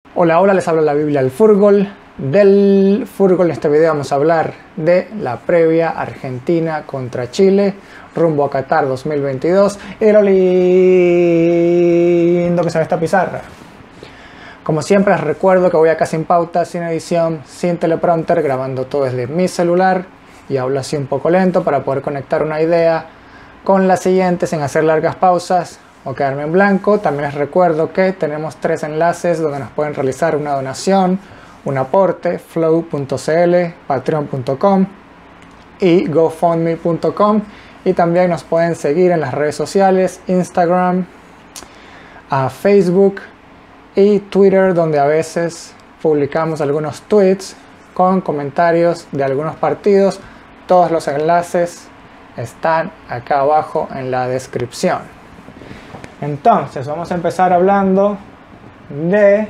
Hola, hola, les habla la Biblia del Fútbol. Del fútbol en este video vamos a hablar de la previa Argentina contra Chile rumbo a Qatar 2022 y lo lindo que se ve esta pizarra. Como siempre les recuerdo que voy acá sin pauta, sin edición, sin teleprompter, grabando todo desde mi celular y hablo así un poco lento para poder conectar una idea con la siguiente sin hacer largas pausas o quedarme en blanco. También les recuerdo que tenemos 3 enlaces donde nos pueden realizar una donación, un aporte: flow.cl, patreon.com y gofundme.com, y también nos pueden seguir en las redes sociales, Instagram, Facebook y Twitter, donde a veces publicamos algunos tweets con comentarios de algunos partidos. Todos los enlaces están acá abajo en la descripción. Entonces vamos a empezar hablando de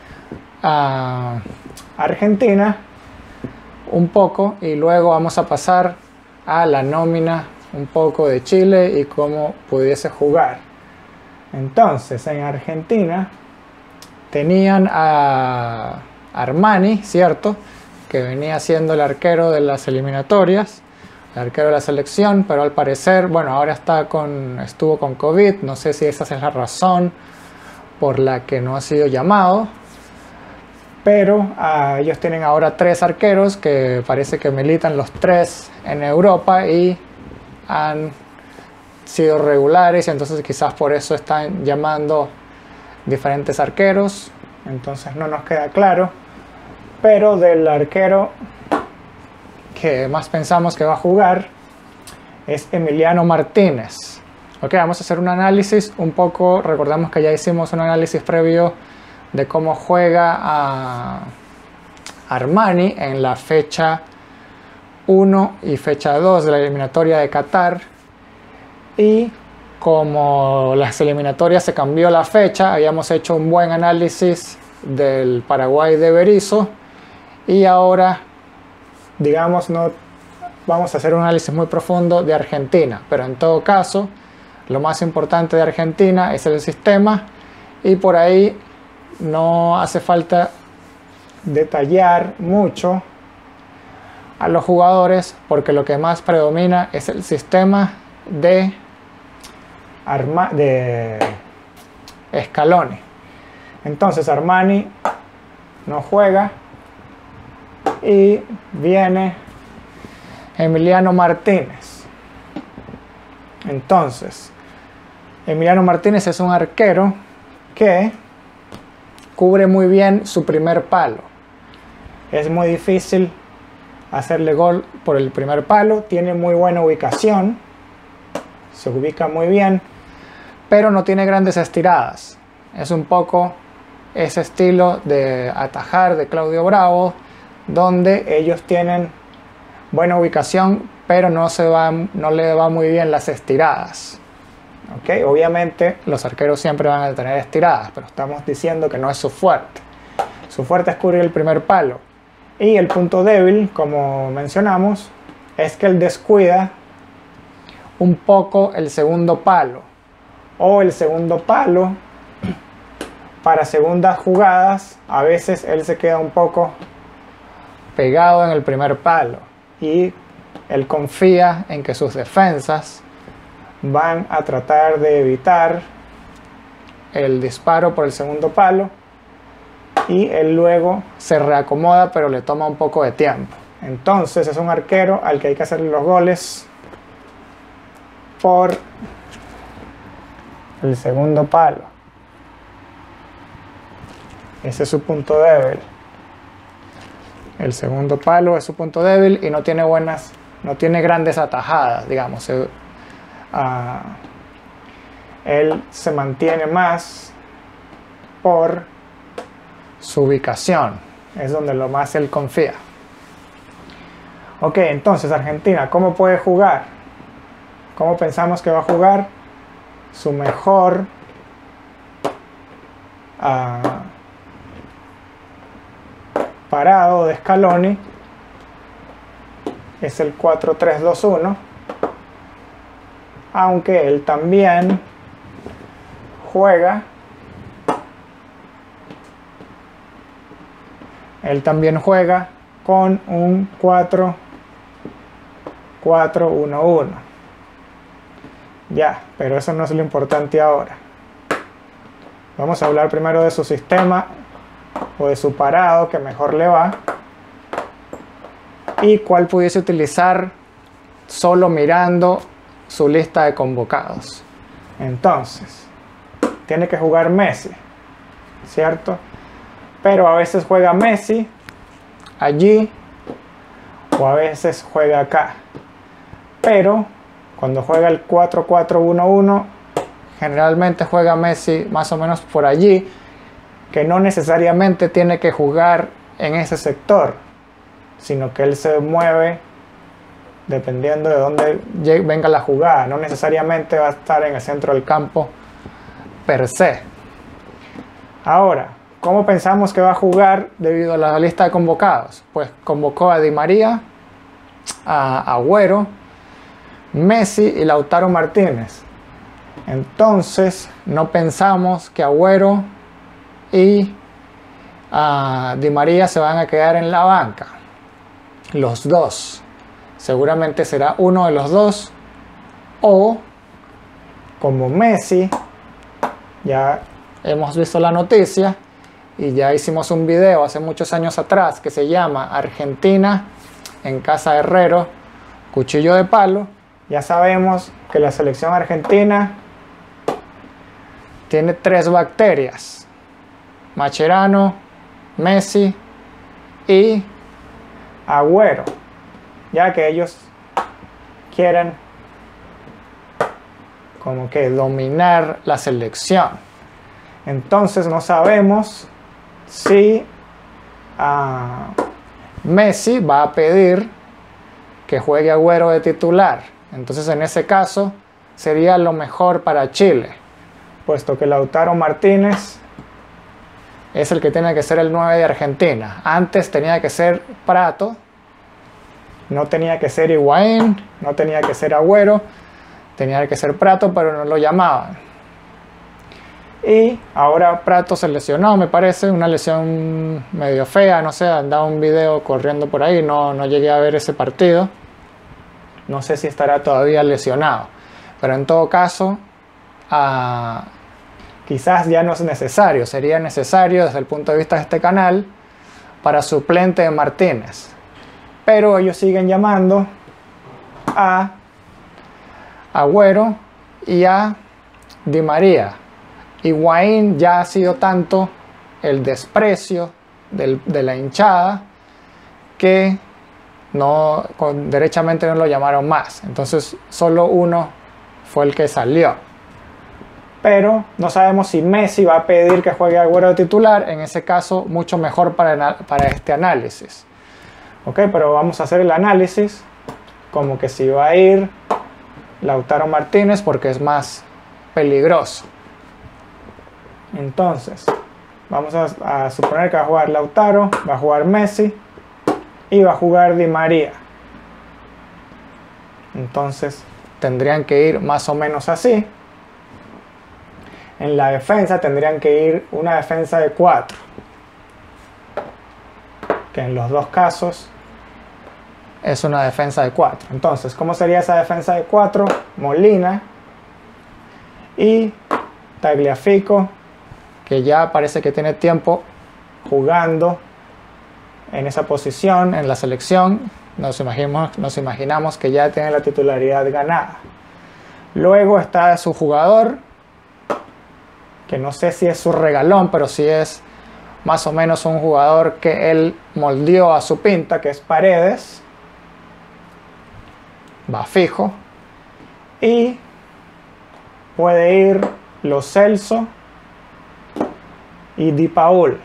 Argentina un poco y luego vamos a pasar a la nómina un poco de Chile y cómo pudiese jugar. Entonces en Argentina tenían a Armani, ¿cierto?, que venía siendo el arquero de las eliminatorias, el arquero de la selección, pero al parecer, bueno, ahora estuvo con COVID. No sé si esa es la razón por la que no ha sido llamado, pero ellos tienen ahora 3 arqueros que parece que militan los 3 en Europa y han sido regulares, y entonces quizás por eso están llamando diferentes arqueros. Entonces no nos queda claro, pero del arquero que más pensamos que va a jugar es Emiliano Martínez. Ok, vamos a hacer un análisis un poco. Recordamos que ya hicimos un análisis previo de cómo juega a Armani en la fecha 1 y fecha 2 de la eliminatoria de Qatar, y como las eliminatorias se cambió la fecha, habíamos hecho un buen análisis del Paraguay de Berizzo, y ahora, digamos, no vamos a hacer un análisis muy profundo de Argentina, pero en todo caso lo más importante de Argentina es el sistema, y por ahí no hace falta detallar mucho a los jugadores, porque lo que más predomina es el sistema de Scaloni. Entonces Armani no juega y viene Emiliano Martínez. Entonces Emiliano Martínez es un arquero que cubre muy bien su primer palo. Es muy difícil hacerle gol por el primer palo. Tiene muy buena ubicación, se ubica muy bien, pero no tiene grandes estiradas. Es un poco ese estilo de atajar de Claudio Bravo, donde ellos tienen buena ubicación, pero no le va muy bien las estiradas. Okay, obviamente los arqueros siempre van a tener estiradas, pero estamos diciendo que no es su fuerte. Su fuerte es cubrir el primer palo. Y el punto débil, como mencionamos, es que él descuida un poco el segundo palo, o el segundo palo para segundas jugadas. A veces él se queda un poco pegado en el primer palo y él confía en que sus defensas van a tratar de evitar el disparo por el segundo palo, y él luego se reacomoda, pero le toma un poco de tiempo. Entonces es un arquero al que hay que hacerle los goles por el segundo palo. Ese es su punto débil. El segundo palo es su punto débil y no tiene grandes atajadas, digamos. Él se mantiene más por su ubicación, es donde lo más él confía. Ok, entonces Argentina, ¿cómo puede jugar? ¿Cómo pensamos que va a jugar? Su mejor parado de Scaloni es el 4-3-2-1, aunque él también juega él también juega con un 4-4-1-1. Ya, pero eso no es lo importante ahora. Vamos a hablar primero de su sistema o de su parado que mejor le va y cuál pudiese utilizar solo mirando su lista de convocados. Entonces, tiene que jugar Messi, ¿cierto? Pero a veces juega Messi allí o a veces juega acá. Pero cuando juega el 4-4-1-1, generalmente juega Messi más o menos por allí, que no necesariamente tiene que jugar en ese sector, sino que él se mueve dependiendo de dónde venga la jugada. No necesariamente va a estar en el centro del campo per se. Ahora, ¿cómo pensamos que va a jugar debido a la lista de convocados? Pues convocó a Di María, a Agüero, Messi y Lautaro Martínez. Entonces no pensamos que Agüero y Di María se van a quedar en la banca. Los dos. Seguramente será uno de los dos. O como Messi, ya hemos visto la noticia y ya hicimos un video hace muchos años atrás que se llama Argentina en casa de Herrero, cuchillo de palo. Ya sabemos que la selección argentina tiene 3 bacterias: Mascherano, Messi y Agüero, ya que ellos quieren como que dominar la selección. Entonces no sabemos si Messi va a pedir que juegue Agüero de titular. Entonces en ese caso sería lo mejor para Chile, puesto que Lautaro Martínez es el que tiene que ser el 9 de Argentina. Antes tenía que ser Prato, no tenía que ser Higuaín, no tenía que ser Agüero, tenía que ser Prato, pero no lo llamaban. Y ahora Prato se lesionó, me parece, una lesión medio fea, no sé, andaba un video corriendo por ahí, no llegué a ver ese partido. No sé si estará todavía lesionado, pero en todo caso, quizás ya no es necesario, sería necesario desde el punto de vista de este canal para suplente de Martínez. Pero ellos siguen llamando a Agüero y a Di María. Higuaín ya ha sido tanto el desprecio de la hinchada que derechamente no lo llamaron más. Entonces solo uno fue el que salió. Pero no sabemos si Messi va a pedir que juegue Agüero de titular. En ese caso mucho mejor para este análisis. Ok, pero vamos a hacer el análisis como que si va a ir Lautaro Martínez porque es más peligroso. Entonces vamos a suponer que va a jugar Lautaro, va a jugar Messi y va a jugar Di María. Entonces tendrían que ir más o menos así. En la defensa tendrían que ir una defensa de 4, que en los dos casos es una defensa de 4. Entonces, ¿cómo sería esa defensa de 4? Molina y Tagliafico, que ya parece que tiene tiempo jugando en esa posición en la selección. Nos imaginamos que ya tiene la titularidad ganada. Luego está su jugador, que no sé si es su regalón, pero sí es más o menos un jugador que él moldeó a su pinta, que es Paredes. Va fijo. Y puede ir Lo Celso y De Paul.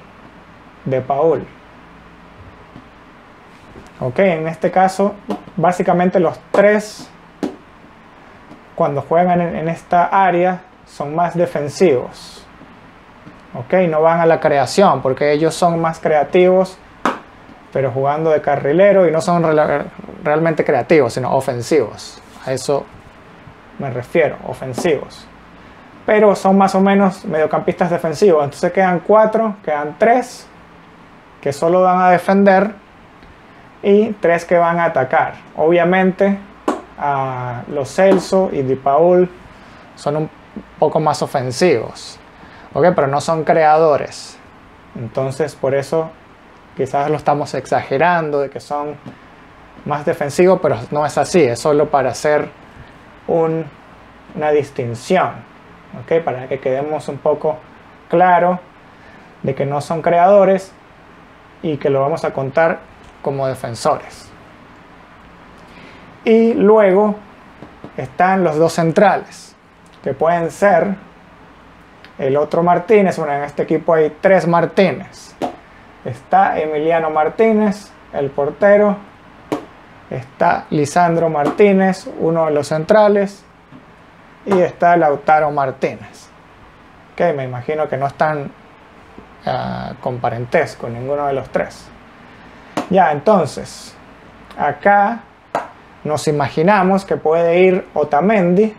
Ok, en este caso, básicamente los tres, cuando juegan en esta área, son más defensivos. Ok, no van a la creación, porque ellos son más creativos, pero jugando de carrilero, y no son realmente creativos, sino ofensivos. A eso me refiero, ofensivos. Pero son más o menos mediocampistas defensivos. Entonces quedan 4, quedan 3. que solo van a defender y 3 que van a atacar. Obviamente los Celso y Di Paul son un poco más ofensivos, ¿ok? Pero no son creadores. Entonces por eso quizás lo estamos exagerando de que son más defensivos, pero no es así, es solo para hacer una distinción, ¿ok? Para que quedemos un poco claro de que no son creadores y que lo vamos a contar como defensores. Y luego están los 2 centrales, que pueden ser el otro Martínez. Bueno, en este equipo hay 3 Martínez. Está Emiliano Martínez, el portero. Está Lisandro Martínez, uno de los centrales. Y está Lautaro Martínez. Que me imagino que no están con parentesco ninguno de los 3. Ya, entonces, acá nos imaginamos que puede ir Otamendi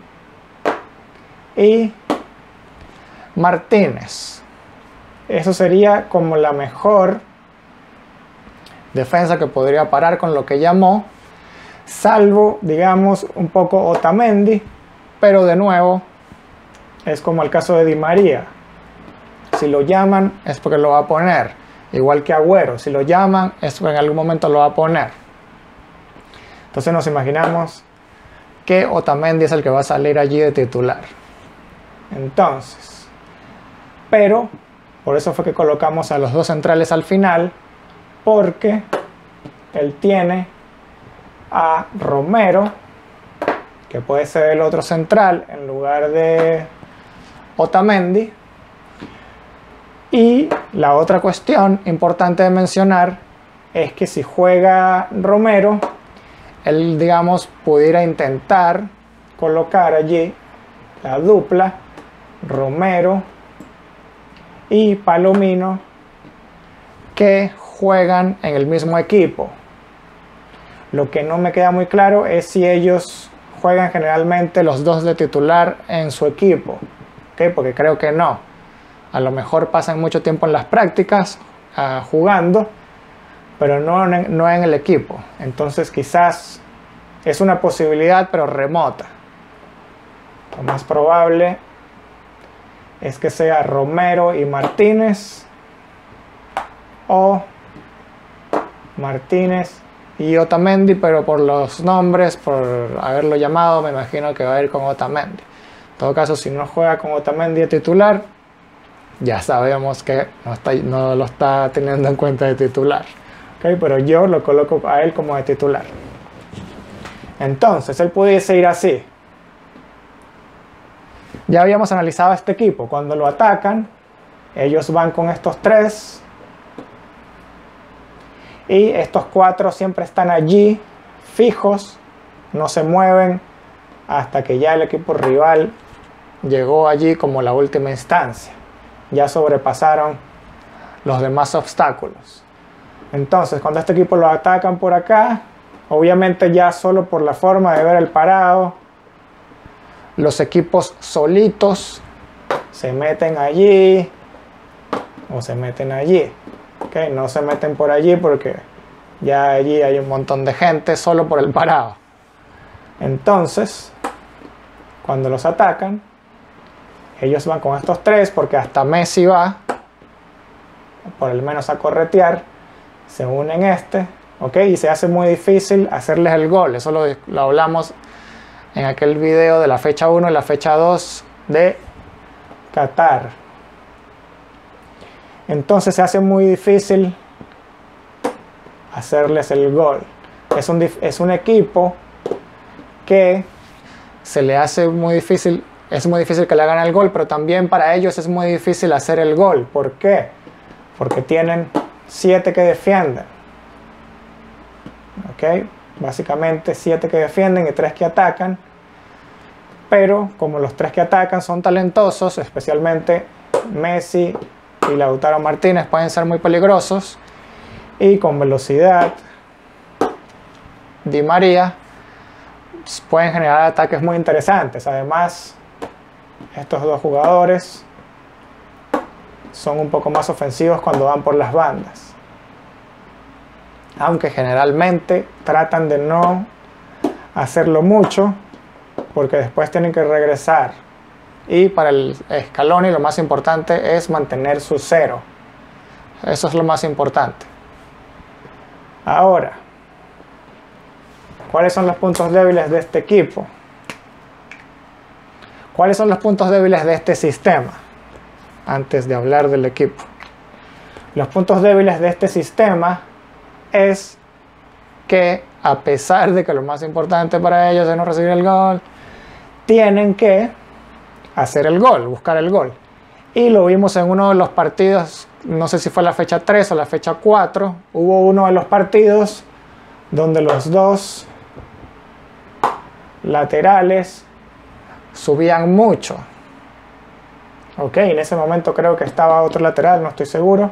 y Martínez. Eso sería como la mejor defensa que podría parar con lo que llamó, salvo, digamos, un poco Otamendi, pero de nuevo es como el caso de Di María. Si lo llaman es porque lo va a poner, igual que Agüero. Si lo llaman es porque en algún momento lo va a poner. Entonces nos imaginamos que Otamendi es el que va a salir allí de titular. Entonces, pero por eso fue que colocamos a los 2 centrales al final, porque él tiene a Romero, que puede ser el otro central en lugar de Otamendi. Y la otra cuestión importante de mencionar es que si juega Romero, él, digamos, pudiera intentar colocar allí la dupla Romero y Palomino, que juegan en el mismo equipo. Lo que no me queda muy claro es si ellos juegan generalmente los 2 de titular en su equipo, ¿okay? Porque creo que no. A lo mejor pasan mucho tiempo en las prácticas jugando, pero no en el equipo. Entonces quizás es una posibilidad, pero remota. Lo más probable es que sea Romero y Martínez, o Martínez y Otamendi, pero por los nombres, por haberlo llamado, me imagino que va a ir con Otamendi. En todo caso, si no juega con Otamendi de titular, ya sabemos que no lo está teniendo en cuenta de titular, ¿okay? Pero yo lo coloco a él como de titular. Entonces él pudiese ir así. Ya habíamos analizado este equipo. Cuando lo atacan, ellos van con estos 3 y estos 4 siempre están allí fijos, no se mueven hasta que ya el equipo rival llegó allí como la última instancia. Ya sobrepasaron los demás obstáculos. Entonces, cuando este equipo lo atacan por acá, obviamente ya solo por la forma de ver el parado, los equipos solitos se meten allí o se meten allí. ¿Okay? No se meten por allí porque ya allí hay un montón de gente solo por el parado. Entonces, cuando los atacan, ellos van con estos 3 porque hasta Messi va, por lo menos a corretear, se unen ¿ok? Y se hace muy difícil hacerles el gol. Eso lo hablamos en aquel video de la fecha 1 y la fecha 2 de Qatar. Entonces se hace muy difícil hacerles el gol. Es un equipo que se le hace muy difícil. Es muy difícil que le hagan el gol, pero también para ellos es muy difícil hacer el gol. ¿Por qué? Porque tienen 7 que defienden. ¿Ok? Básicamente 7 que defienden y 3 que atacan. Pero como los 3 que atacan son talentosos, especialmente Messi y Lautaro Martínez pueden ser muy peligrosos. Y con velocidad, Di María pueden generar ataques muy interesantes. Además, estos 2 jugadores son un poco más ofensivos cuando van por las bandas. aunque generalmente tratan de no hacerlo mucho porque después tienen que regresar. Y para el Scaloni lo más importante es mantener su 0. Eso es lo más importante. Ahora, ¿cuáles son los puntos débiles de este equipo? ¿Cuáles son los puntos débiles de este sistema? Antes de hablar del equipo. Los puntos débiles de este sistema es que, a pesar de que lo más importante para ellos es no recibir el gol, tienen que hacer el gol, buscar el gol. Y lo vimos en uno de los partidos, no sé si fue la fecha 3 o la fecha 4, hubo uno de los partidos donde los dos laterales subían mucho. Ok, en ese momento creo que estaba otro lateral, no estoy seguro,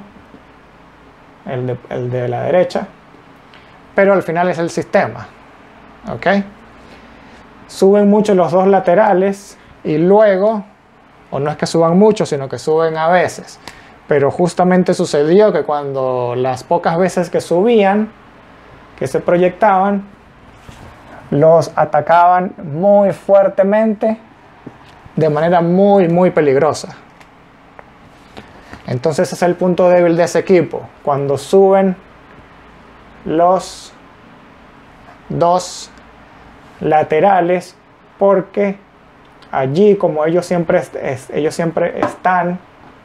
el de la derecha, pero al final es el sistema. Ok, suben mucho los dos laterales y luego, o no es que suban mucho, sino que suben a veces, pero justamente sucedió que cuando las pocas veces que subían, que se proyectaban, los atacaban muy fuertemente, de manera muy peligrosa. Entonces ese es el punto débil de ese equipo, cuando suben los dos laterales, porque allí, como ellos siempre están,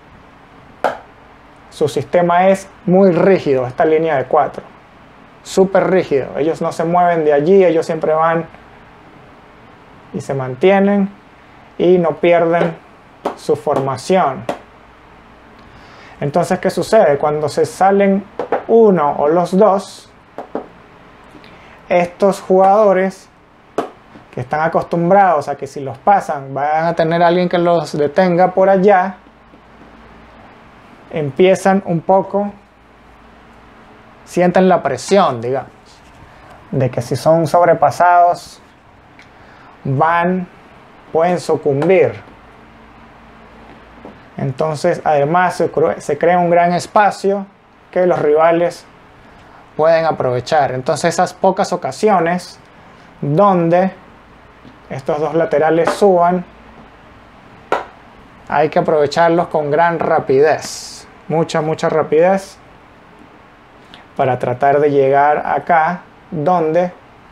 su sistema es muy rígido, esta línea de 4, súper rígido. Ellos no se mueven de allí, ellos siempre van y se mantienen y no pierden su formación. Entonces, ¿qué sucede? Cuando se salen uno o los dos, estos jugadores que están acostumbrados a que si los pasan van a tener a alguien que los detenga por allá, empiezan un poco, sienten la presión, digamos, de que si son sobrepasados pueden sucumbir. Entonces además se crea un gran espacio que los rivales pueden aprovechar. Entonces esas pocas ocasiones donde estos dos laterales suban, hay que aprovecharlos con gran rapidez, mucha rapidez, para tratar de llegar acá donde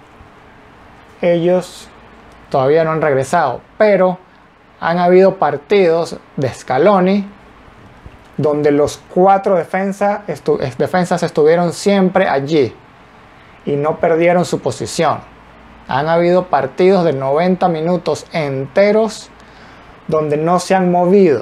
ellos todavía no han regresado. Pero han habido partidos de Scaloni donde los 4 defensas estuvieron siempre allí y no perdieron su posición. Han habido partidos de 90 minutos enteros donde no se han movido.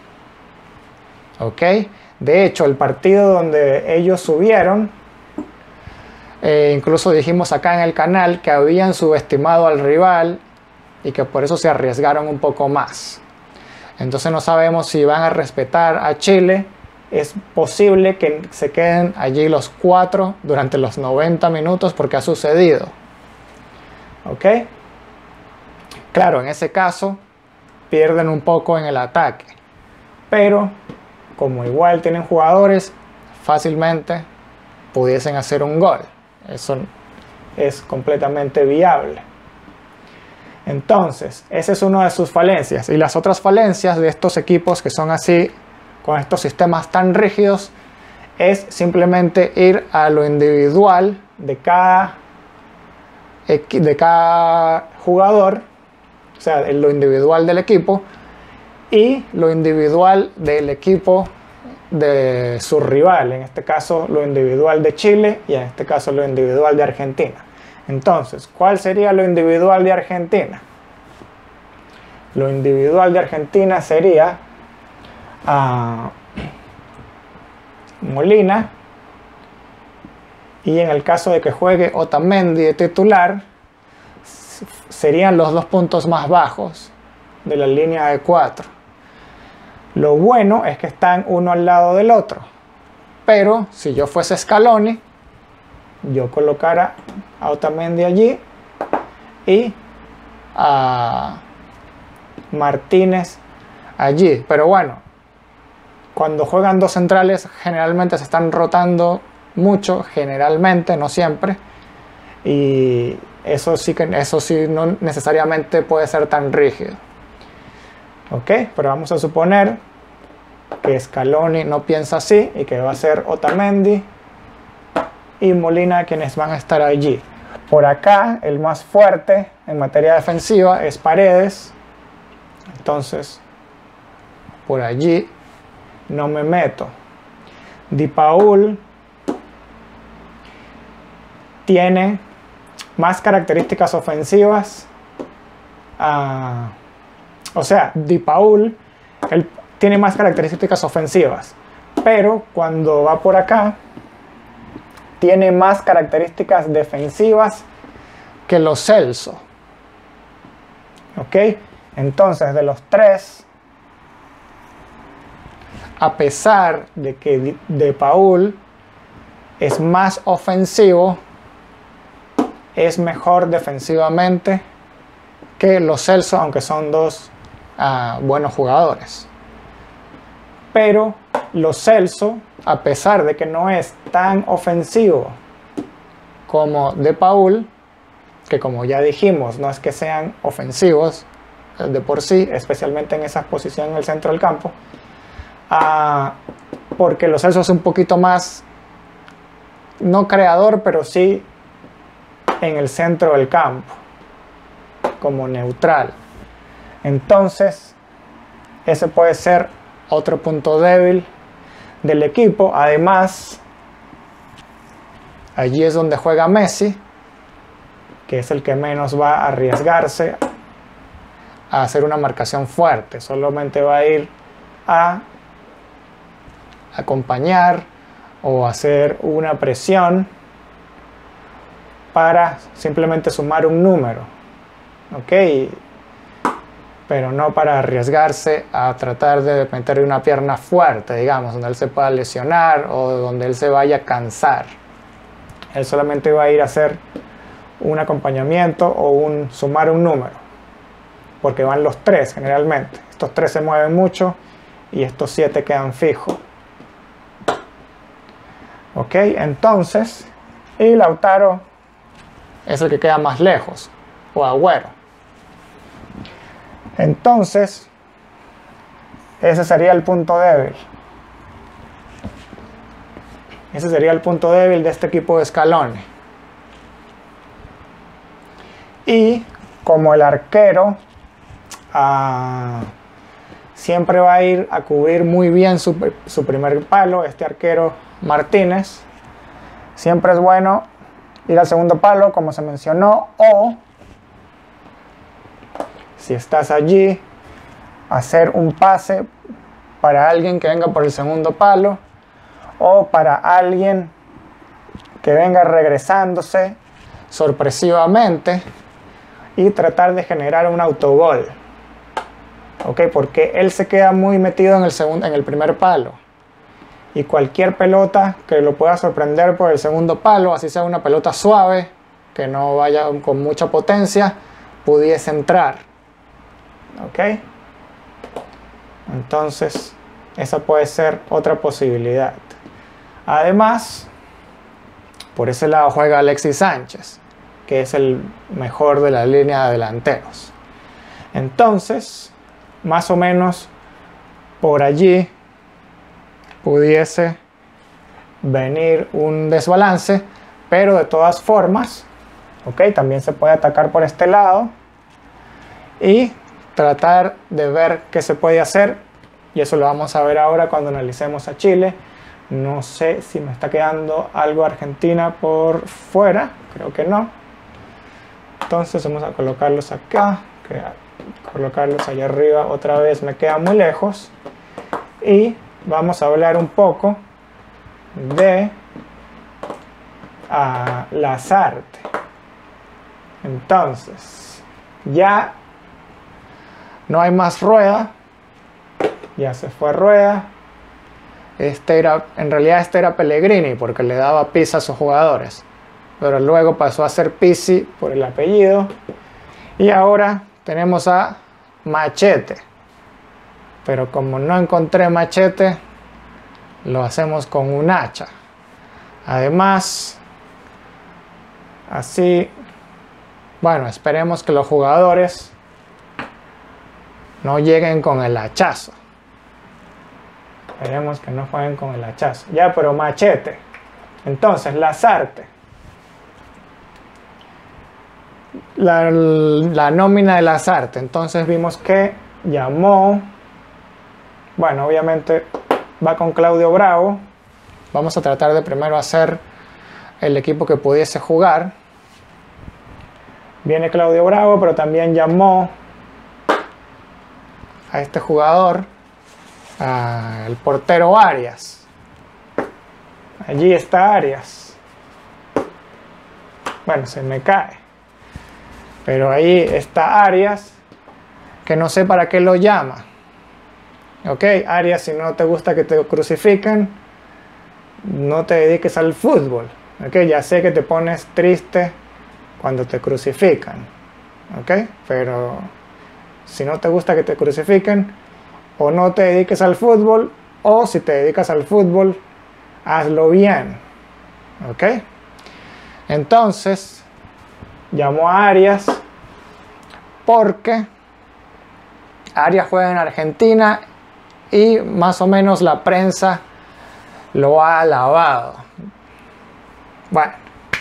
¿Ok? De hecho, el partido donde ellos subieron, incluso dijimos acá en el canal que habían subestimado al rival y que por eso se arriesgaron un poco más. Entonces no sabemos si van a respetar a Chile. Es posible que se queden allí los 4 durante los 90 minutos porque ha sucedido. ¿Ok? Claro, en ese caso pierden un poco en el ataque, pero como igual tienen jugadores, fácilmente pudiesen hacer un gol. Eso es completamente viable. Entonces, esa es una de sus falencias. Y las otras falencias de estos equipos que son así, con estos sistemas tan rígidos, es simplemente ir a lo individual de cada jugador, o sea, en lo individual del equipo y lo individual del equipo de su rival, en este caso lo individual de Chile y en este caso lo individual de Argentina. Entonces, ¿cuál sería lo individual de Argentina? Lo individual de Argentina sería Molina, y en el caso de que juegue Otamendi de titular, serían los 2 puntos más bajos de la línea de 4. Lo bueno es que están uno al lado del otro, pero si yo fuese Scaloni, yo colocara a Otamendi allí y a Martínez allí. Pero bueno, cuando juegan 2 centrales generalmente se están rotando mucho generalmente, no siempre, y eso sí no necesariamente puede ser tan rígido. Ok, pero vamos a suponer que Scaloni no piensa así y que va a ser Otamendi y Molina quienes van a estar allí. Por acá el más fuerte en materia defensiva es Paredes, entonces por allí no me meto. Di Paul tiene más características ofensivas, o sea, Di Paul él tiene más características ofensivas, pero cuando va por acá tiene más características defensivas que Lo Celso. Ok, entonces de los tres, a pesar de que De Paul es más ofensivo, es mejor defensivamente que Lo Celso, aunque son dos buenos jugadores. Pero Lo Celso, a pesar de que no es tan ofensivo como De Paul, que como ya dijimos, no es que sean ofensivos de por sí, especialmente en esa posición en el centro del campo, porque Lo Celso es un poquito más, no creador, pero sí en el centro del campo, como neutral. Entonces, ese puede ser otro punto débil del equipo. Además, allí es donde juega Messi, que es el que menos va a arriesgarse a hacer una marcación fuerte. Solamente va a ir a acompañar o hacer una presión para simplemente sumar un número, ¿ok? Pero no para arriesgarse a tratar de meter una pierna fuerte, digamos, donde él se pueda lesionar o donde él se vaya a cansar. Él solamente va a ir a hacer un acompañamiento o sumar un número, porque van los tres generalmente. Estos tres se mueven mucho y estos 7 quedan fijos. Ok, entonces, y Lautaro es el que queda más lejos, o Agüero. Entonces, ese sería el punto débil. Ese sería el punto débil de este equipo de Scaloni. Y como el arquero siempre va a ir a cubrir muy bien su primer palo, este arquero Martínez, siempre es bueno ir al segundo palo, como se mencionó, o si estás allí, hacer un pase para alguien que venga por el segundo palo o para alguien que venga regresándose sorpresivamente y tratar de generar un autogol. Ok, porque él se queda muy metido en el primer palo, y cualquier pelota que lo pueda sorprender por el segundo palo, así sea una pelota suave que no vaya con mucha potencia, pudiese entrar. Ok, entonces esa puede ser otra posibilidad. Además, por ese lado juega Alexis Sánchez, que es el mejor de la línea de delanteros. Entonces, más o menos por allí pudiese venir un desbalance, pero de todas formas, ok, también se puede atacar por este lado y tratar de ver qué se puede hacer, y eso lo vamos a ver ahora cuando analicemos a Chile. No sé si me está quedando algo Argentina por fuera, creo que no. Entonces vamos a colocarlos acá, colocarlos allá arriba otra vez me queda muy lejos, y vamos a hablar un poco de Lazarte. Entonces, ya no hay más Rueda, ya se fue Rueda. En realidad este era Pellegrini, porque le daba pizza a sus jugadores, pero luego pasó a ser Pizzi por el apellido, y ahora tenemos a Machete, pero como no encontré Machete, lo hacemos con un hacha. Además, así, bueno, esperemos que los jugadores no lleguen con el hachazo. Esperemos que no jueguen con el hachazo. Ya, pero machete. Entonces, Lasarte. La nómina de Lasarte. Entonces vimos que llamó. Bueno, obviamente va con Claudio Bravo. Vamos a tratar de primero hacer el equipo que pudiese jugar. Viene Claudio Bravo, pero también llamó a este jugador, al portero Arias. Allí está Arias. Bueno, se me cae. Pero ahí está Arias, que no sé para qué lo llama. Ok, Arias, si no te gusta que te crucifiquen, no te dediques al fútbol. Ok, ya sé que te pones triste cuando te crucifican. Ok, pero si no te gusta que te crucifiquen, o no te dediques al fútbol, o si te dedicas al fútbol, hazlo bien. Ok, entonces llamó a Arias porque Arias juega en Argentina y más o menos la prensa lo ha alabado. Bueno,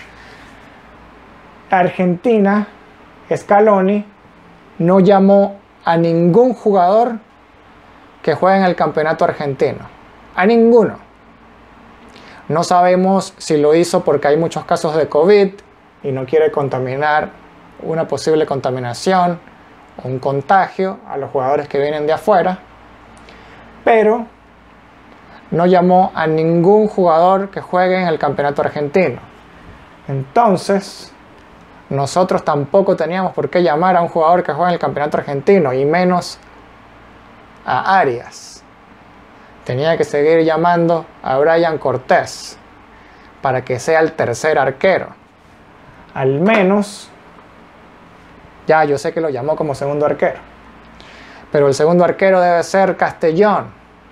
Argentina, Scaloni no llamó a ningún jugador que juegue en el campeonato argentino. A ninguno. No sabemos si lo hizo porque hay muchos casos de COVID y no quiere contaminar, una posible contaminación o un contagio a los jugadores que vienen de afuera, pero no llamó a ningún jugador que juegue en el campeonato argentino. Entonces, nosotros tampoco teníamos por qué llamar a un jugador que juega en el campeonato argentino, y menos a Arias. Tenía que seguir llamando a Brian Cortés para que sea el tercer arquero. Al menos, ya yo sé que lo llamó como segundo arquero, pero el segundo arquero debe ser Castellón.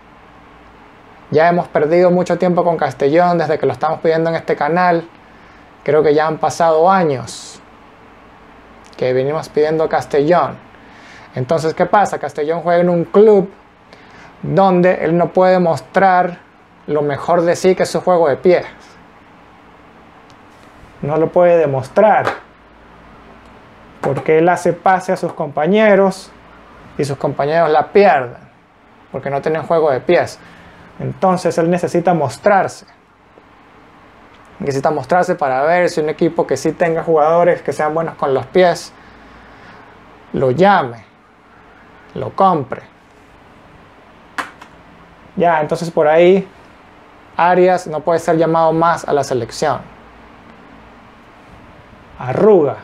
Ya hemos perdido mucho tiempo con Castellón desde que lo estamos pidiendo en este canal. Creo que ya han pasado años que venimos pidiendo Castellón. Entonces, ¿qué pasa? Castellón juega en un club donde él no puede mostrar lo mejor de sí, que es su juego de pies. No lo puede demostrar porque él hace pase a sus compañeros y sus compañeros la pierden porque no tienen juego de pies. Entonces él necesita mostrarse. Necesita mostrarse para ver si un equipo que sí tenga jugadores que sean buenos con los pies lo llame, lo compre. Ya, entonces por ahí Arias no puede ser llamado más a la selección. Arruga.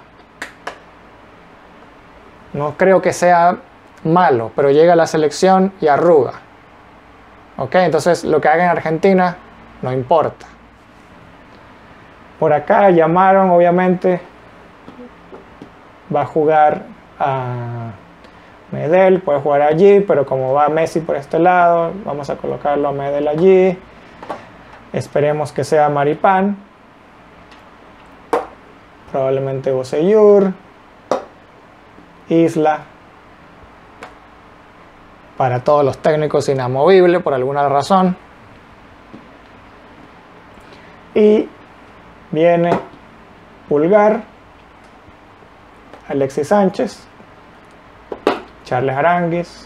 No creo que sea malo, pero llega a la selección y arruga. Ok, entonces lo que haga en Argentina no importa. Por acá llamaron, obviamente, va a jugar a Medel, puede jugar allí, pero como va Messi por este lado, vamos a colocarlo a Medel allí. Esperemos que sea Maripán. Probablemente Bocellur. Isla. Para todos los técnicos inamovible por alguna razón. Y viene Pulgar, Alexis Sánchez, Charles Aránguiz,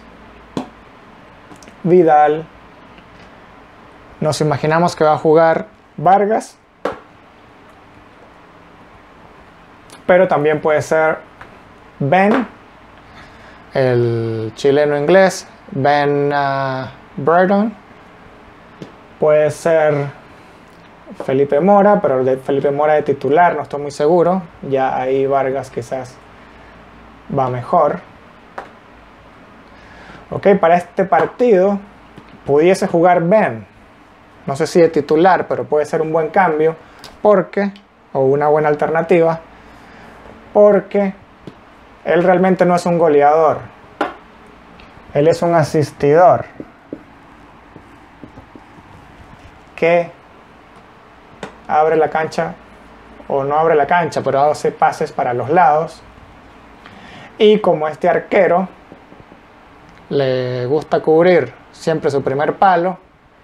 Vidal. Nos imaginamos que va a jugar Vargas, pero también puede ser Ben, el chileno inglés, Ben Brereton. Puede ser Felipe Mora, pero de Felipe Mora de titular no estoy muy seguro. Ya ahí Vargas quizás va mejor. Ok, para este partido pudiese jugar Ben. No sé si de titular, pero puede ser un buen cambio, porque, o una buena alternativa, porque él realmente no es un goleador. Él es un asistidor que abre la cancha, o no abre la cancha, pero hace pases para los lados. Y como este arquero le gusta cubrir siempre su primer palo,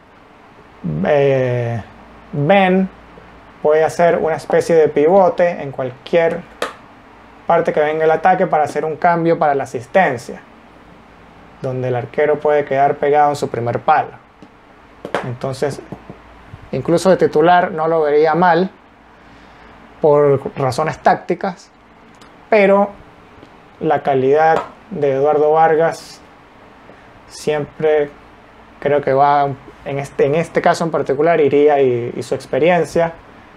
Ben puede hacer una especie de pivote en cualquier parte que venga el ataque para hacer un cambio para la asistencia, donde el arquero puede quedar pegado en su primer palo. Entonces, incluso de titular no lo vería mal por razones tácticas, pero la calidad de Eduardo Vargas siempre creo que va, en este caso en particular, iría y su experiencia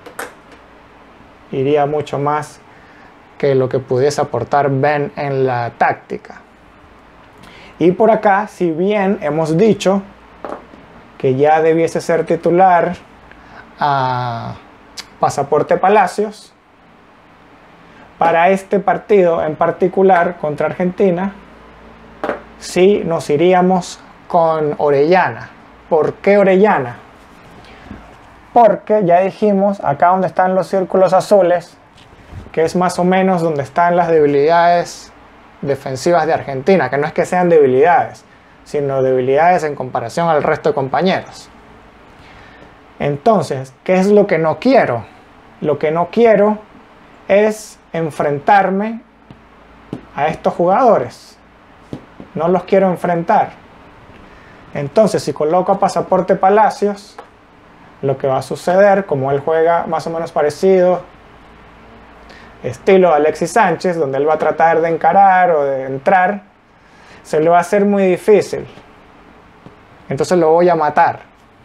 iría mucho más que lo que pudiese aportar Ben en la táctica. Y por acá, si bien hemos dicho que ya debiese ser titular a Pasaporte Palacios, para este partido en particular contra Argentina, sí nos iríamos con Orellana. ¿Por qué Orellana? Porque ya dijimos, acá donde están los círculos azules, que es más o menos donde están las debilidades defensivas de Argentina, que no es que sean debilidades, sino debilidades en comparación al resto de compañeros. Entonces, ¿qué es lo que no quiero? Lo que no quiero es enfrentarme a estos jugadores. No los quiero enfrentar. Entonces, si coloco a Pasaporte Palacios, lo que va a suceder, como él juega más o menos parecido, estilo Alexis Sánchez, donde él va a tratar de encarar o de entrar, se le va a hacer muy difícil. Entonces lo voy a matar.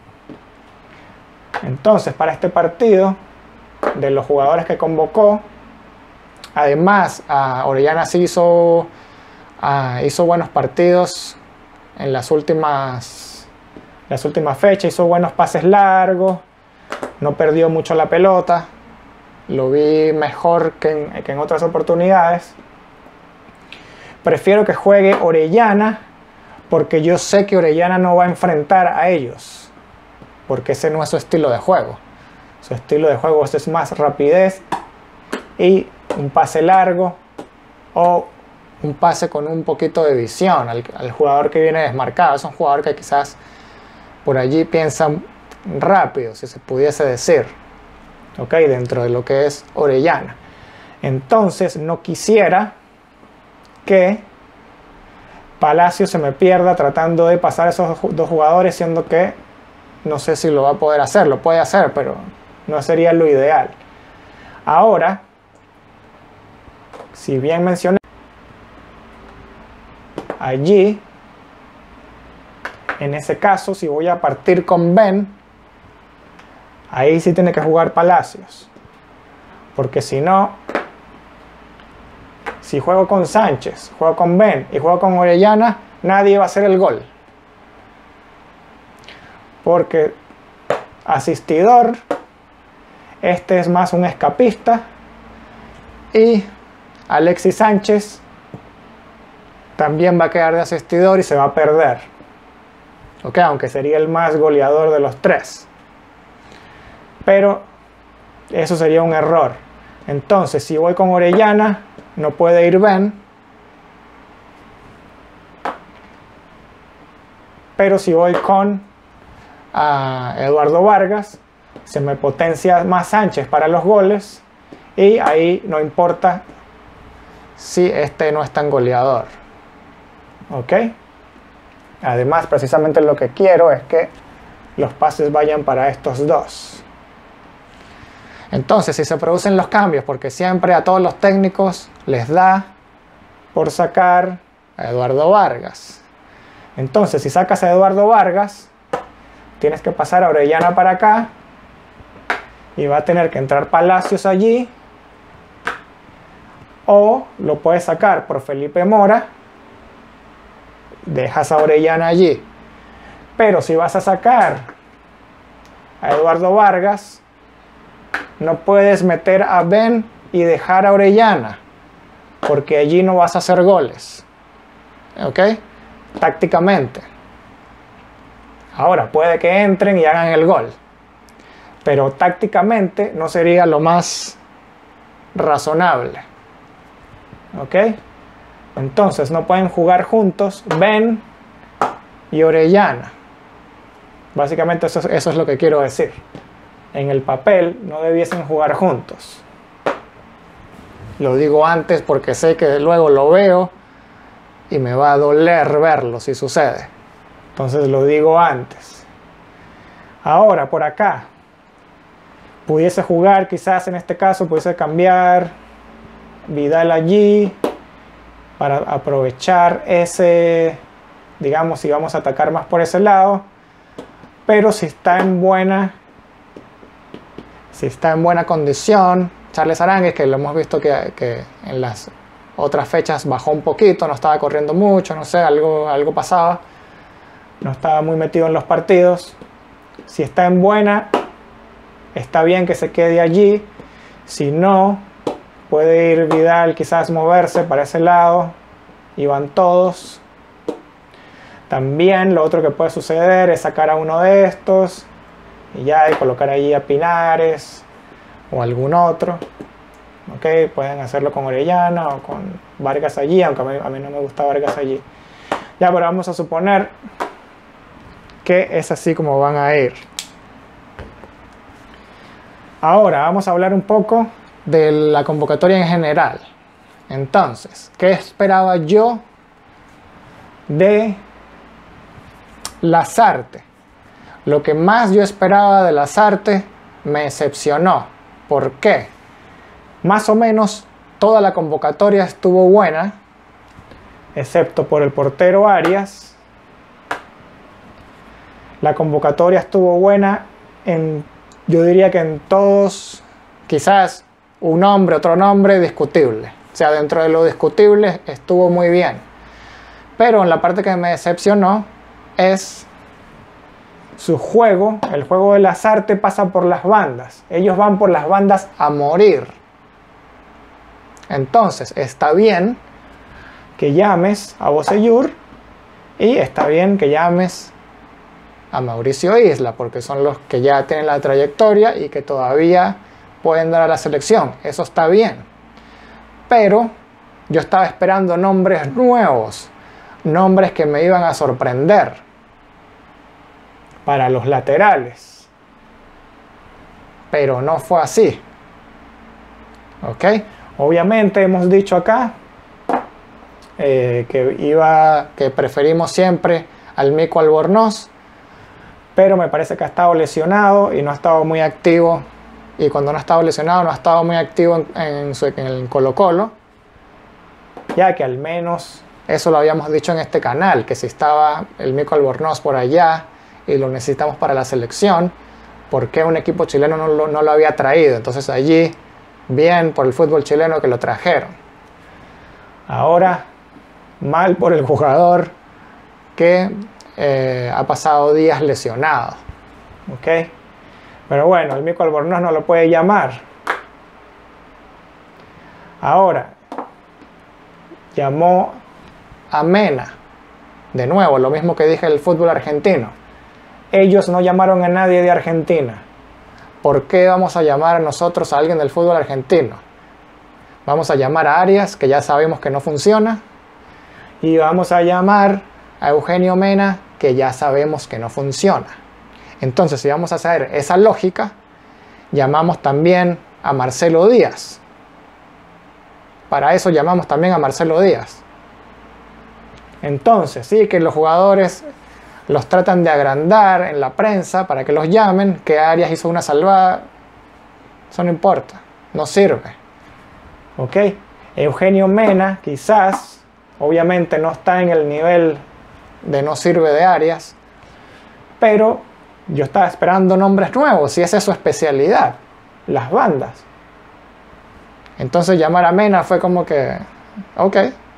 Entonces, para este partido, de los jugadores que convocó, además Orellana sí hizo buenos partidos en las últimas fechas, hizo buenos pases largos, no perdió mucho la pelota, lo vi mejor que en otras oportunidades. Prefiero que juegue Orellana porque yo sé que Orellana no va a enfrentar a ellos, porque ese no es su estilo de juego. Su estilo de juego es más rapidez y un pase largo o un pase con un poquito de visión al jugador que viene desmarcado. Es un jugador que quizás por allí piensa rápido, si se pudiese decir, ¿ok? Dentro de lo que es Orellana. Entonces no quisiera que Palacio se me pierda tratando de pasar a esos dos jugadores, siendo que no sé si lo va a poder hacer. Lo puede hacer, pero no sería lo ideal. Ahora, si bien mencioné, allí, en ese caso, si voy a partir con Ben, ahí sí tiene que jugar Palacios, porque si no, si juego con Sánchez, juego con Ben y juego con Orellana, nadie va a hacer el gol, porque asistidor, este es más un escapista, y Alexis Sánchez también va a quedar de asistidor y se va a perder, ¿ok? Aunque sería el más goleador de los tres, pero eso sería un error. Entonces, si voy con Orellana, no puede ir Ben, pero si voy con Eduardo Vargas, se me potencia más Sánchez para los goles, y ahí no importa si este no es tan goleador, ¿ok? Además, precisamente lo que quiero es que los pases vayan para estos dos. Entonces, si se producen los cambios, porque siempre a todos los técnicos les da por sacar a Eduardo Vargas. Entonces, si sacas a Eduardo Vargas, tienes que pasar a Orellana para acá, y va a tener que entrar Palacios allí, o lo puedes sacar por Felipe Mora, dejas a Orellana allí. Pero si vas a sacar a Eduardo Vargas, no puedes meter a Ben y dejar a Orellana, porque allí no vas a hacer goles, ¿ok? Tácticamente. Ahora puede que entren y hagan el gol, pero tácticamente no sería lo más razonable. ¿Ok? Entonces no pueden jugar juntos Ben y Orellana. Básicamente eso es lo que quiero decir. En el papel no debiesen jugar juntos. Lo digo antes porque sé que luego lo veo y me va a doler verlo si sucede. Entonces lo digo antes. Ahora, por acá. Pudiese jugar, quizás en este caso, pudiese cambiar Vidal allí para aprovechar ese, digamos, si vamos a atacar más por ese lado. Pero si está en buena condición, Charles Aranguis, que lo hemos visto que en las otras fechas bajó un poquito, no estaba corriendo mucho, no sé, algo pasaba, no estaba muy metido en los partidos. Si está en buena, está bien que se quede allí. Si no, puede ir Vidal, quizás moverse para ese lado y van todos. También lo otro que puede suceder es sacar a uno de estos y ya y colocar ahí a Pinares o algún otro. Ok, pueden hacerlo con Orellana o con Vargas allí, aunque a mí no me gusta Vargas allí. Ya, pero vamos a suponer que es así como van a ir. Ahora vamos a hablar un poco de la convocatoria en general. Entonces, ¿qué esperaba yo de Lasarte? Lo que más yo esperaba de Lasarte me decepcionó. ¿Por qué? Más o menos toda la convocatoria estuvo buena, excepto por el portero Arias. La convocatoria estuvo buena yo diría que en todos, quizás un nombre, otro nombre, discutible. O sea, dentro de lo discutible estuvo muy bien. Pero en la parte que me decepcionó es su juego. El juego de Lasarte pasa por las bandas. Ellos van por las bandas a morir. Entonces, está bien que llames a Bocellur y está bien que llames a Mauricio Isla, porque son los que ya tienen la trayectoria y que todavía pueden dar a la selección. Eso está bien. Pero yo estaba esperando nombres nuevos, nombres que me iban a sorprender para los laterales. Pero no fue así. ¿Ok? Obviamente hemos dicho acá que preferimos siempre al Mico Albornoz, pero me parece que ha estado lesionado y no ha estado muy activo. Y cuando no ha estado lesionado, no ha estado muy activo en el Colo-Colo. Ya que al menos eso lo habíamos dicho en este canal, que si estaba el Mico Albornoz por allá y lo necesitamos para la selección, ¿por qué un equipo chileno no lo había traído? Entonces allí, bien por el fútbol chileno que lo trajeron. Ahora, mal por el jugador que ha pasado días lesionado. ¿Ok? Pero bueno, el Mico Albornoz no lo puede llamar. Ahora, llamó a Mena. De nuevo, lo mismo que dije del fútbol argentino. Ellos no llamaron a nadie de Argentina. ¿Por qué vamos a llamar a nosotros a alguien del fútbol argentino? Vamos a llamar a Arias, que ya sabemos que no funciona. Y vamos a llamar a Eugenio Mena, que ya sabemos que no funciona. Entonces, si vamos a hacer esa lógica, llamamos también a Marcelo Díaz. Para eso llamamos también a Marcelo Díaz. Entonces, sí, que los jugadores los tratan de agrandar en la prensa para que los llamen, que Arias hizo una salvada. Eso no importa, no sirve. ¿Ok? Eugenio Mena, quizás, obviamente no está en el nivel de no sirve de Arias, pero yo estaba esperando nombres nuevos, si esa es su especialidad, las bandas. Entonces llamar a Mena fue como que, ok.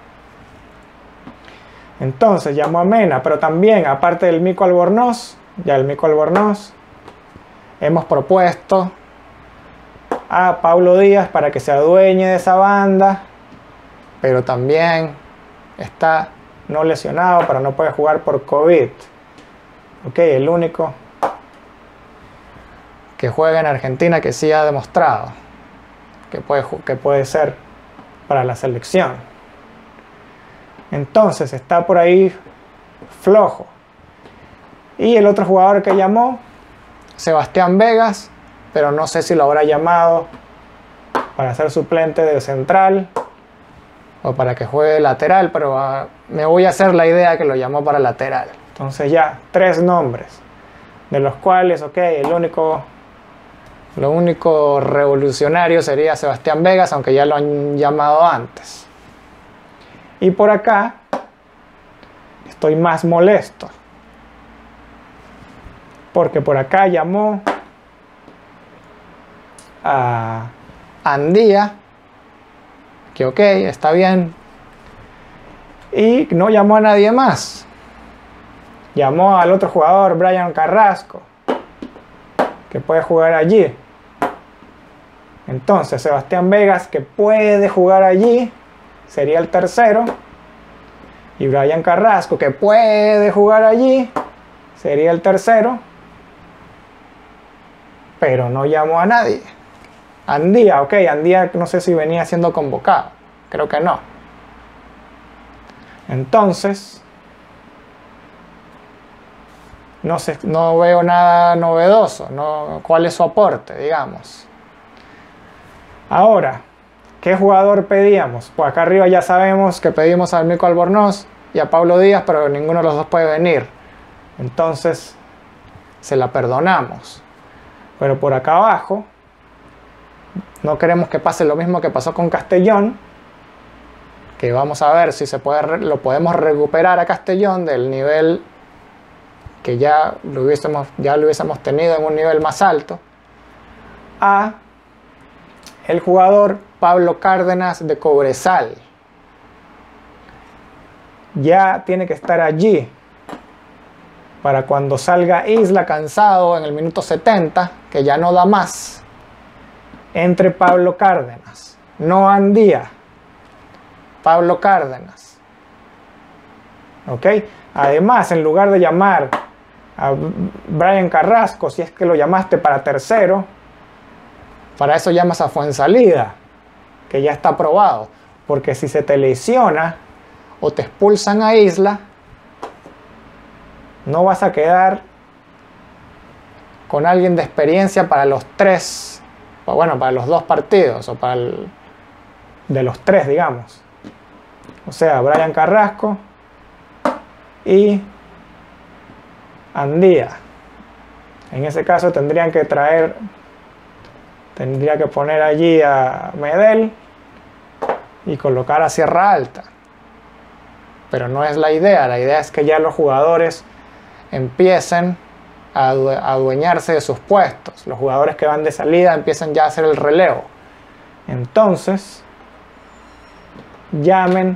Entonces llamó a Mena, pero también, aparte del Mico Albornoz, ya el Mico Albornoz, hemos propuesto a Paulo Díaz para que se adueñe de esa banda, pero también está no lesionado, pero no puede jugar por COVID. Ok, el único que juega en Argentina, que sí ha demostrado que puede ser para la selección. Entonces está por ahí flojo. Y el otro jugador que llamó, Sebastián Vegas, pero no sé si lo habrá llamado para ser suplente de central o para que juegue lateral, pero me voy a hacer la idea que lo llamó para lateral. Entonces ya, 3 nombres, de los cuales, ok, lo único revolucionario sería Sebastián Vegas, aunque ya lo han llamado antes. Y por acá estoy más molesto, porque por acá llamó a Andía, que ok, está bien, y no llamó a nadie más. Llamó al otro jugador, Brian Carrasco, que puede jugar allí. Entonces Sebastián Vegas, que puede jugar allí, sería el tercero, y Brian Carrasco, que puede jugar allí, sería el tercero, pero no llamó a nadie. Andía, ok, Andía no sé si venía siendo convocado, creo que no. Entonces no sé, no veo nada novedoso, ¿cuál es su aporte, digamos? Ahora, ¿qué jugador pedíamos? Pues acá arriba ya sabemos que pedimos a Mico Albornoz y a Pablo Díaz, pero ninguno de los dos puede venir. Entonces, se la perdonamos. Pero por acá abajo, no queremos que pase lo mismo que pasó con Castellón, que vamos a ver si lo podemos recuperar a Castellón del nivel que ya lo hubiésemos tenido en un nivel más alto, a el jugador Pablo Cárdenas de Cobresal. Ya tiene que estar allí para cuando salga Isla cansado en el minuto 70, que ya no da más, entre Pablo Cárdenas, no Andía, Pablo Cárdenas. ¿Ok? Además, en lugar de llamar a Brian Carrasco, si es que lo llamaste para tercero, para eso llamas a Fuenzalida, que ya está aprobado, porque si se te lesiona o te expulsan a Isla, no vas a quedar con alguien de experiencia para los 3, bueno, para los 2 partidos, o para de los 3, digamos. O sea, Brian Carrasco y Andía. En ese caso tendría que poner allí a Medel y colocar a Sierra Alta. Pero no es la idea es que ya los jugadores empiecen a adueñarse de sus puestos. Los jugadores que van de salida empiezan ya a hacer el relevo. Entonces, llamen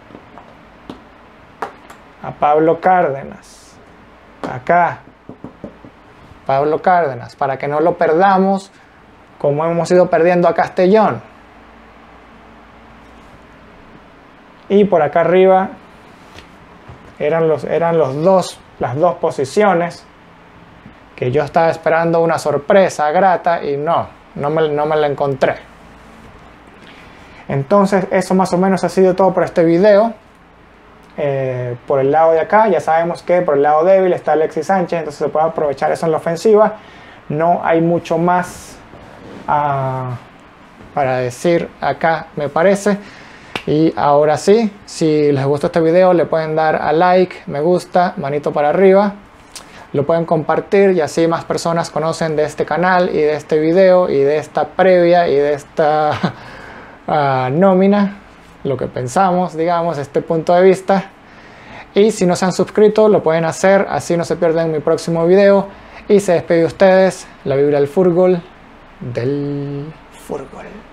a Pablo Cárdenas. Acá, Pablo Cárdenas, para que no lo perdamos como hemos ido perdiendo a Castellón. Y por acá arriba eran las dos posiciones que yo estaba esperando una sorpresa grata y no me la encontré. Entonces eso más o menos ha sido todo por este video. Por el lado de acá ya sabemos que por el lado débil está Alexis Sánchez, entonces se puede aprovechar eso en la ofensiva. No hay mucho más para decir acá, me parece. Y ahora sí, si les gustó este video le pueden dar a like, me gusta, manito para arriba, lo pueden compartir y así más personas conocen de este canal y de este video y de esta previa y de esta nómina, lo que pensamos, digamos, este punto de vista. Y si no se han suscrito lo pueden hacer, así no se pierden mi próximo video. Y se despide de ustedes la Biblia del Fútbol,